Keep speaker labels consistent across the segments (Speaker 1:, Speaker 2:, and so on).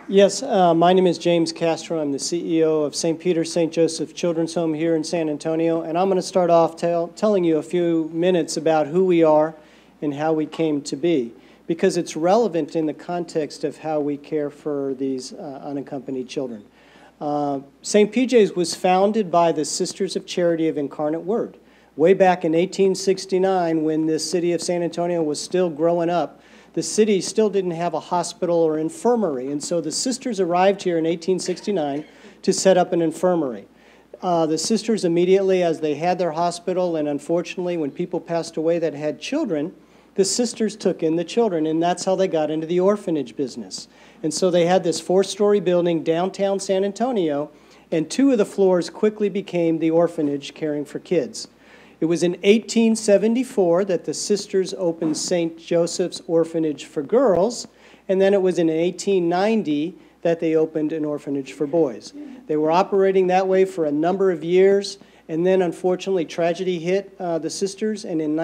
Speaker 1: Yes, my name is James Castro. I'm the CEO of St. Peter St. Joseph Children's Home here in San Antonio, and I'm going to start off telling you a few minutes about who we are and how we came to be, because it's relevant in the context of how we care for these unaccompanied children. St. PJ's was founded by the Sisters of Charity of Incarnate Word. Way back in 1869, when the city of San Antonio was still growing up, the city still didn't have a hospital or infirmary, and so the sisters arrived here in 1869 to set up an infirmary. The sisters immediately, as they had their hospital, and unfortunately when people passed away that had children, the sisters took in the children, and that's how they got into the orphanage business. And so they had this 4-story building downtown San Antonio, and 2 of the floors quickly became the orphanage caring for kids. It was in 1874 that the sisters opened St. Joseph's Orphanage for Girls, and then it was in 1890 that they opened an orphanage for boys. They were operating that way for a number of years, and then unfortunately tragedy hit the sisters, and in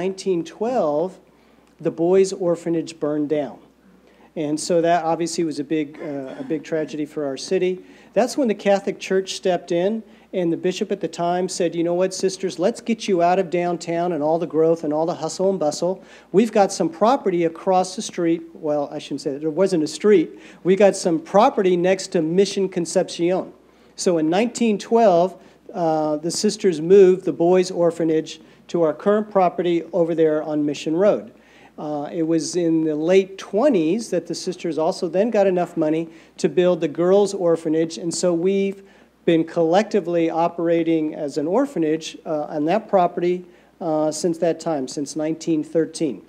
Speaker 1: 1912 the boys' orphanage burned down. And so that obviously was a big tragedy for our city. That's when the Catholic Church stepped in, and the bishop at the time said, you know what, sisters, let's get you out of downtown and all the growth and all the hustle and bustle. We've got some property across the street. Well, I shouldn't say that. There wasn't a street. We got some property next to Mission Concepcion. So in 1912, the sisters moved the boys' orphanage to our current property over there on Mission Road. It was in the late 20s that the sisters also then got enough money to build the girls' orphanage, and so we've been collectively operating as an orphanage on that property since that time, since 1913.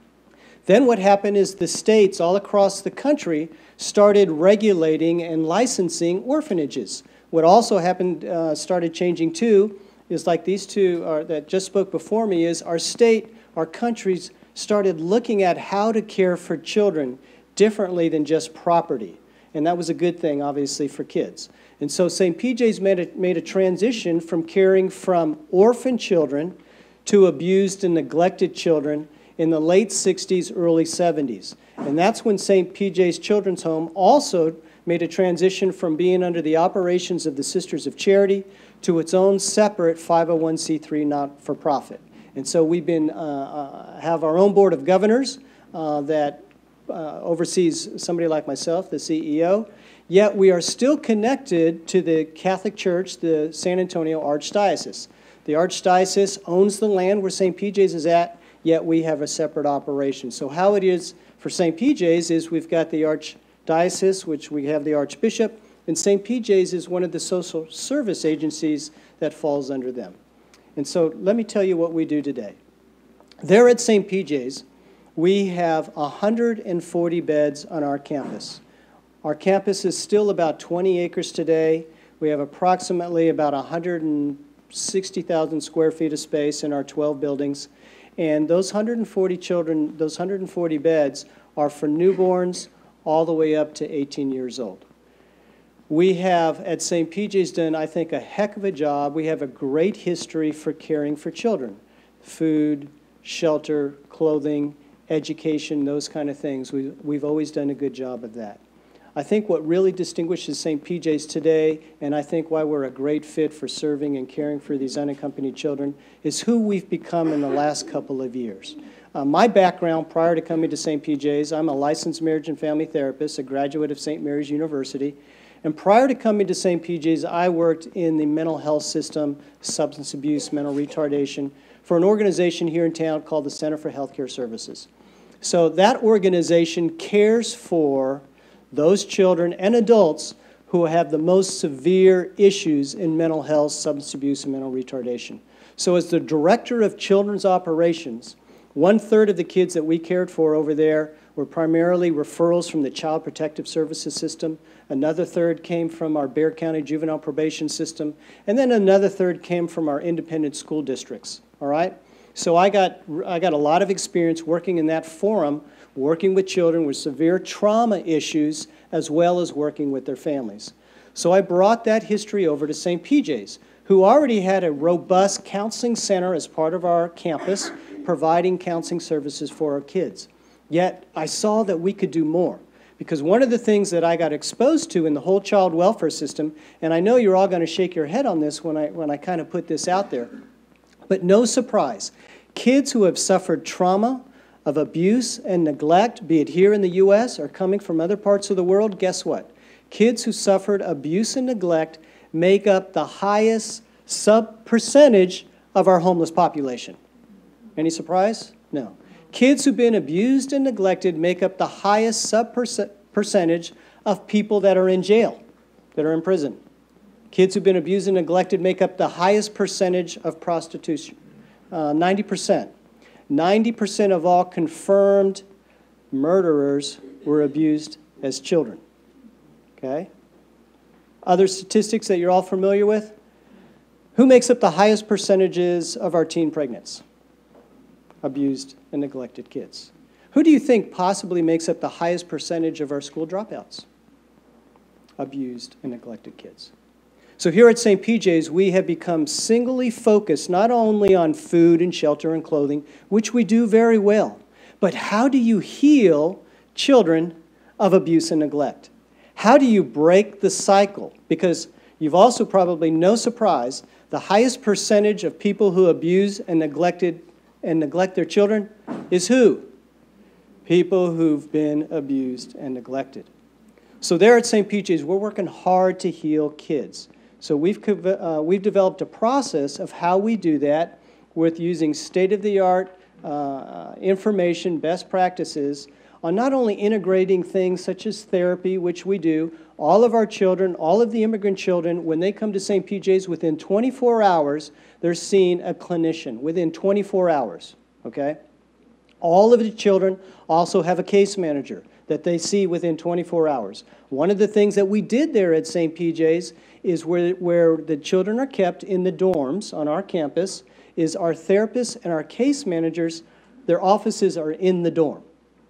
Speaker 1: Then what happened is the states all across the country started regulating and licensing orphanages. What also happened, started changing too, is like these two that just spoke before me, is our state, our countries started looking at how to care for children differently than just property. And that was a good thing, obviously, for kids. And so St. PJ's made a transition from caring from orphan children to abused and neglected children in the late 60s, early 70s. And that's when St. PJ's Children's Home also made a transition from being under the operations of the Sisters of Charity to its own separate 501c3 not-for-profit. And so we've been have our own board of governors that oversees somebody like myself, the CEO, yet we are still connected to the Catholic Church, the San Antonio Archdiocese. The Archdiocese owns the land where St. PJ's is at, yet we have a separate operation. So how it is for St. PJ's is we've got the Archdiocese, which we have the Archbishop, and St. PJ's is one of the social service agencies that falls under them. And so let me tell you what we do today. There at St. PJ's, we have 140 beds on our campus. Our campus is still about 20 acres today. We have approximately about 160,000 square feet of space in our 12 buildings. And those 140 children, those 140 beds are for newborns all the way up to 18 years old. We have at St. PJ's done, I think, a heck of a job. We have a great history for caring for children. Food, shelter, clothing, education, those kind of things. We've always done a good job of that. I think what really distinguishes St. PJ's today, and I think why we're a great fit for serving and caring for these unaccompanied children, is who we've become in the last couple of years. My background prior to coming to St. PJ's, I'm a licensed marriage and family therapist, a graduate of St. Mary's University. And prior to coming to St. PJ's, I worked in the mental health system, substance abuse, mental retardation, for an organization here in town called the Center for Healthcare Services. So that organization cares for those children and adults who have the most severe issues in mental health, substance abuse, and mental retardation. So as the director of children's operations, 1/3 of the kids that we cared for over there were primarily referrals from the Child Protective Services system. Another third came from our Bexar County Juvenile Probation System. And then another third came from our independent school districts, all right? So I got a lot of experience working in that forum, working with children with severe trauma issues, as well as working with their families. So I brought that history over to St. PJ's, who already had a robust counseling center as part of our campus, providing counseling services for our kids. Yet I saw that we could do more, Because one of the things that I got exposed to in the whole child welfare system, and I know you're all going to shake your head on this when I kind of put this out there, but no surprise, kids who have suffered trauma of abuse and neglect, be it here in the U.S. or coming from other parts of the world, guess what? Kids who suffered abuse and neglect make up the highest sub-percentage of our homeless population. Any surprise? No. Kids who've been abused and neglected make up the highest sub-percentage of people that are in jail, that are in prison. Kids who've been abused and neglected make up the highest percentage of prostitution, 90%. 90% of all confirmed murderers were abused as children. Okay? Other statistics that you're all familiar with? Who makes up the highest percentages of our teen pregnants? Abused and neglected kids. Who do you think possibly makes up the highest percentage of our school dropouts? Abused and neglected kids. So here at St. PJ's, we have become singly focused not only on food and shelter and clothing, which we do very well, but how do you heal children of abuse and neglect? How do you break the cycle? Because you've also probably, no surprise, the highest percentage of people who abuse and neglect their children is who? People who've been abused and neglected. So there at St. PJ's, we're working hard to heal kids. So we've developed a process of how we do that with using state-of-the-art information, best practices, on not only integrating things such as therapy, which we do. All of our children, all of the immigrant children, when they come to St. PJ's, within 24 hours, they're seeing a clinician, within 24 hours, okay? All of the children also have a case manager that they see within 24 hours. One of the things that we did there at St. PJ's is where the children are kept in the dorms on our campus, is our therapists and our case managers, their offices are in the dorm,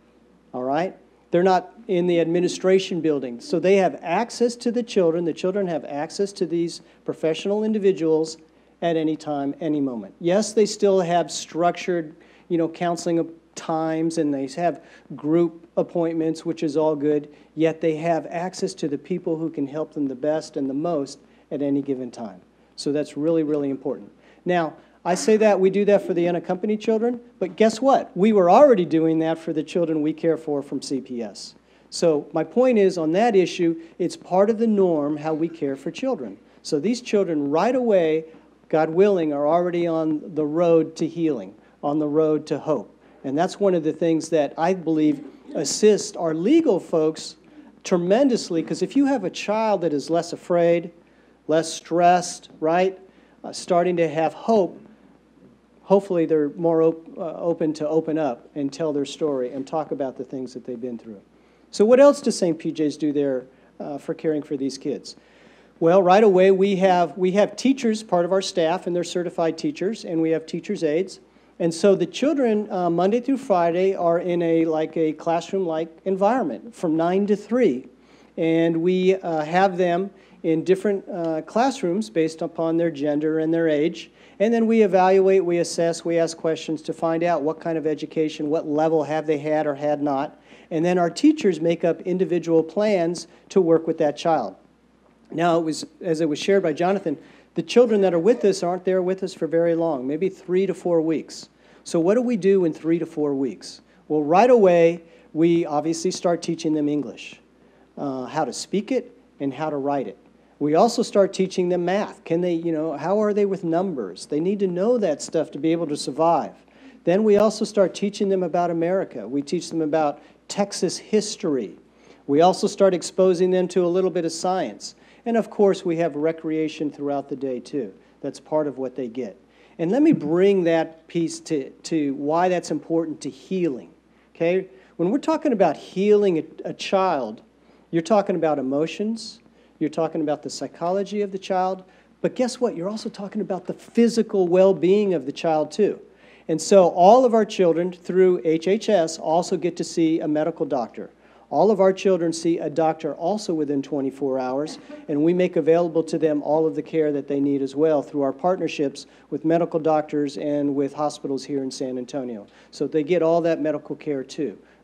Speaker 1: all right? They're not in the administration building. So they have access to the children have access to these professional individuals at any time, any moment. Yes, they still have structured, counseling times, and they have group appointments, which is all good, yet they have access to the people who can help them the best and the most at any given time. So that's really, really important. Now, I say that we do that for the unaccompanied children, but guess what? We were already doing that for the children we care for from CPS. So my point is, on that issue, it's part of the norm how we care for children. So these children right away, God willing, are already on the road to healing, on the road to hope. And that's one of the things that I believe assist our legal folks tremendously, because if you have a child that is less afraid, less stressed, right, starting to have hope, hopefully they're more open to open up and tell their story and talk about the things that they've been through. So what else does St. PJ's do there for caring for these kids? Well, right away we have teachers, part of our staff, and they're certified teachers, and we have teachers' aides. And so the children, Monday through Friday, are in a classroom-like environment from 9 to 3. And we have them in different classrooms based upon their gender and their age. And then we evaluate, we assess, we ask questions to find out what kind of education, what level have they had or had not. And then our teachers make up individual plans to work with that child. Now, as it was shared by Jonathan, the children that are with us aren't there with us for very long, maybe 3 to 4 weeks. So what do we do in 3 to 4 weeks? Well, right away, we obviously start teaching them English, how to speak it and how to write it. We also start teaching them math. Can they, how are they with numbers? They need to know that stuff to be able to survive. Then we also start teaching them about America. We teach them about Texas history. We also start exposing them to a little bit of science. And of course, we have recreation throughout the day too. That's part of what they get. And let me bring that piece to why that's important to healing. Okay? When we're talking about healing a child, you're talking about emotions, you're talking about the psychology of the child, but guess what? You're also talking about the physical well-being of the child too. And so all of our children through HHS also get to see a medical doctor. All of our children see a doctor also within 24 hours, and we make available to them all of the care that they need as well through our partnerships with medical doctors and with hospitals here in San Antonio. So they get all that medical care too.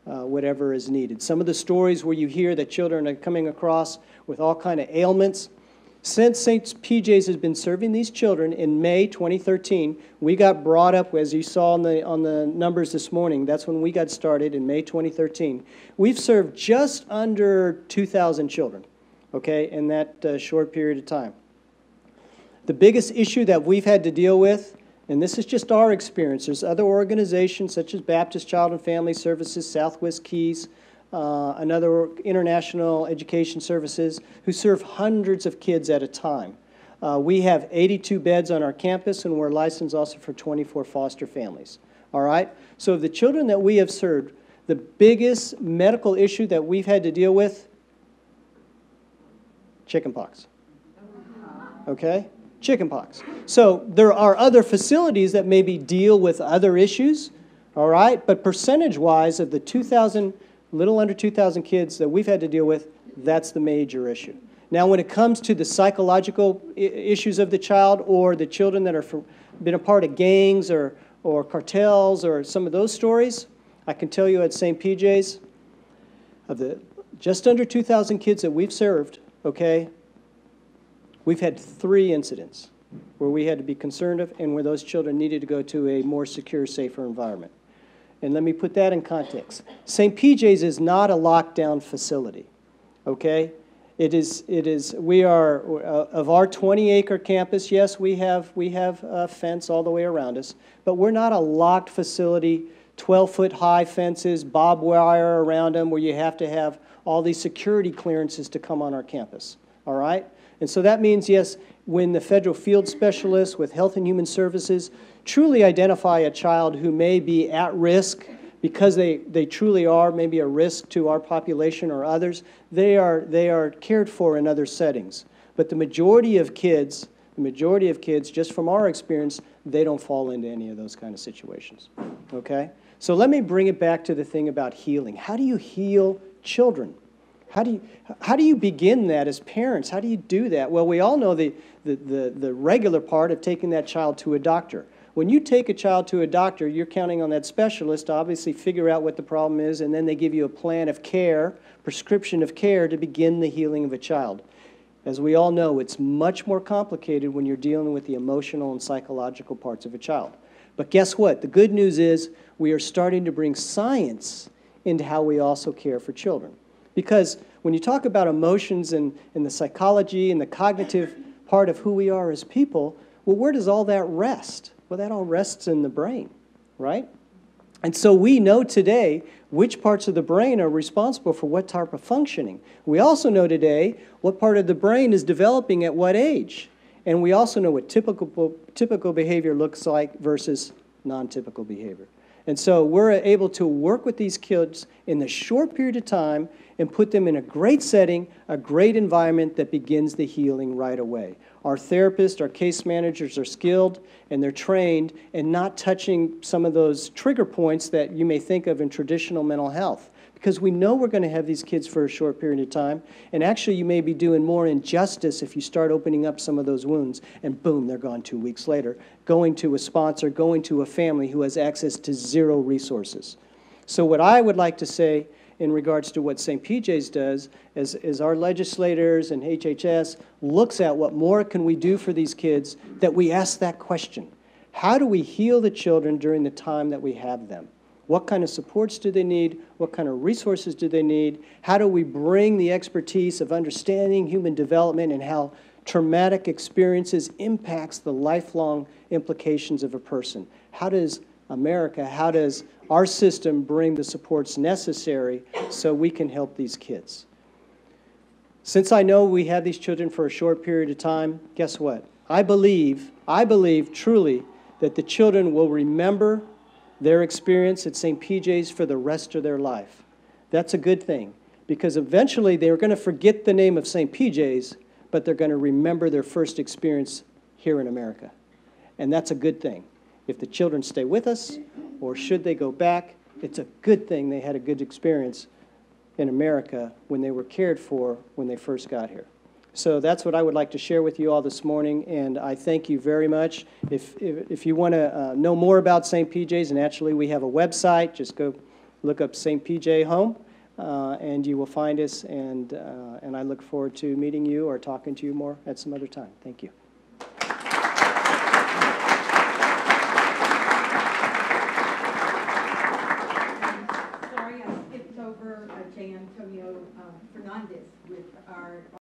Speaker 1: whatever is needed. Some of the stories where you hear that children are coming across with all kind of ailments. Since St. PJ's has been serving these children in May 2013, we got brought up, as you saw on the numbers this morning, that's when we got started in May 2013. We've served just under 2,000 children, okay, in that short period of time. The biggest issue that we've had to deal with, and this is just our experience, there's other organizations such as Baptist Child and Family Services, Southwest Keys, another International Education Services, who serve hundreds of kids at a time. We have 82 beds on our campus, and we're licensed also for 24 foster families. All right? So of the children that we have served, the biggest medical issue that we've had to deal with, chickenpox. Okay? Chickenpox. So there are other facilities that maybe deal with other issues, all right? But percentage-wise, of the 2,000 little under 2,000 kids that we've had to deal with, that's the major issue. Now, when it comes to the psychological issues of the child or the children that have been a part of gangs or cartels or some of those stories, I can tell you at St. PJ's, of the just under 2,000 kids that we've served, okay, we've had 3 incidents where we had to be concerned of and where those children needed to go to a more secure, safer environment. And let me put that in context. St. PJ's is not a lockdown facility, okay? We are, of our 20-acre campus, yes, we have a fence all the way around us, but we're not a locked facility, 12-foot high fences, barbed wire around them, where you have to have all these security clearances to come on our campus, all right? And so that means, yes, when the federal field specialists with Health and Human Services truly identify a child who may be at risk because they truly are maybe a risk to our population or others, they are cared for in other settings. But the majority of kids, just from our experience, they don't fall into any of those kind of situations, okay? So let me bring it back to the thing about healing. How do you heal children? How do you begin that as parents? How do you do that? Well, we all know the regular part of taking that child to a doctor. When you take a child to a doctor, you're counting on that specialist to obviously figure out what the problem is, and then they give you a plan of care, prescription of care to begin the healing of a child. As we all know, it's much more complicated when you're dealing with the emotional and psychological parts of a child. But guess what? The good news is we are starting to bring science into how we also care for children. Because when you talk about emotions and the psychology and the cognitive part of who we are as people, well, where does all that rest? Well, that all rests in the brain, right? And so we know today which parts of the brain are responsible for what type of functioning. We also know today what part of the brain is developing at what age. And we also know what typical behavior looks like versus non-typical behavior. And so we're able to work with these kids in a short period of time and put them in a great setting, a great environment that begins the healing right away. Our therapists, our case managers are skilled and they're trained in not touching some of those trigger points that you may think of in traditional mental health. Because we know we're going to have these kids for a short period of time, and actually you may be doing more injustice if you start opening up some of those wounds, and boom, they're gone 2 weeks later, going to a sponsor, going to a family who has access to 0 resources. So what I would like to say in regards to what St. PJ's does is our legislators and HHS looks at what more can we do for these kids, that we ask that question. How do we heal the children during the time that we have them? What kind of supports do they need? What kind of resources do they need? How do we bring the expertise of understanding human development and how traumatic experiences impacts the lifelong implications of a person? How does America, how does our system bring the supports necessary so we can help these kids? Since I know we have these children for a short period of time, guess what? I believe truly that the children will remember their experience at St. PJ's for the rest of their life. That's a good thing, because eventually they're going to forget the name of St. PJ's, but they're going to remember their first experience here in America. And that's a good thing. If the children stay with us, or should they go back, it's a good thing they had a good experience in America when they were cared for when they first got here. So that's what I would like to share with you all this morning, and I thank you very much. If you want to know more about St. PJ's, and actually we have a website, just go look up St. PJ Home, and you will find us, and I look forward to meeting you or talking to you more at some other time. Thank you.
Speaker 2: Sorry, I skipped over J. Antonio Fernandez with our